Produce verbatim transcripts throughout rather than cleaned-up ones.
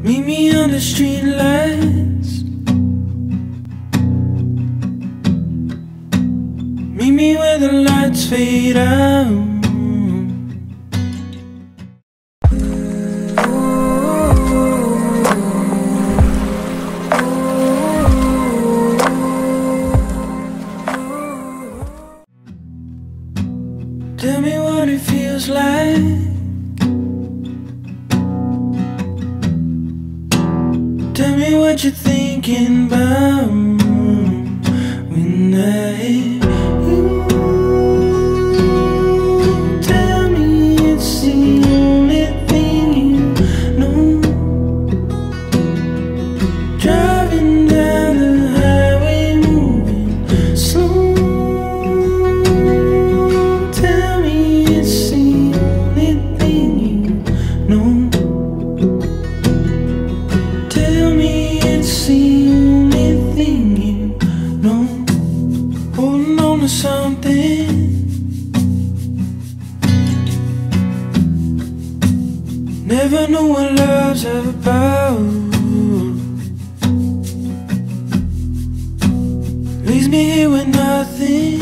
Meet me under street lights. Meet me where the lights fade out. Tell me what it feels like. Tell me what you're thinking about when I hit you. Tell me it's the only thing you know. Driving down the highway, moving slow. Tell me it's the only thing you know. Tell me it's the only thing you know. Holding on to something. Never know what love's about. Leaves me here with nothing.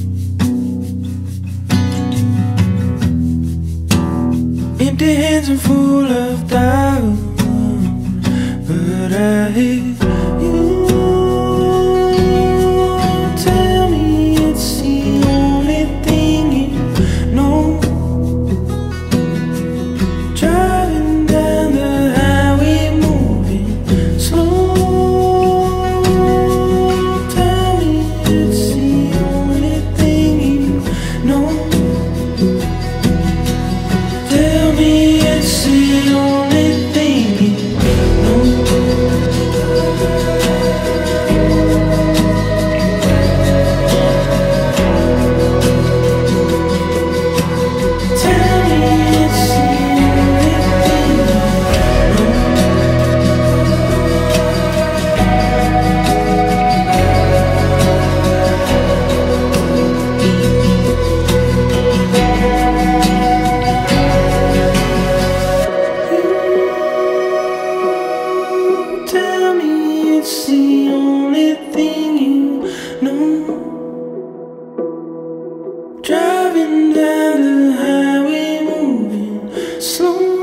Empty hands and full of doubt. But I hate you. Tell me it's the only thing you know. Driving down the highway, moving slow. Tell me it's the only thing you know. Tell me it's the only thing you know. Tell me it's the only thing you know. Driving down the highway, moving slow.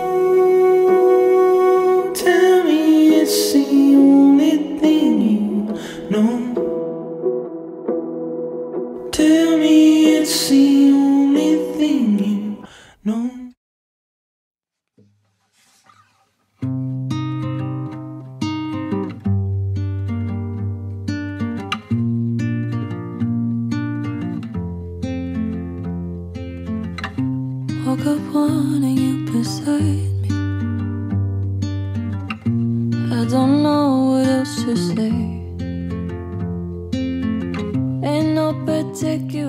Tell me it's the only thing you know. Tell me it's the only thing you know. Woke up wanting you beside me. I don't know what else to say. Ain't no particular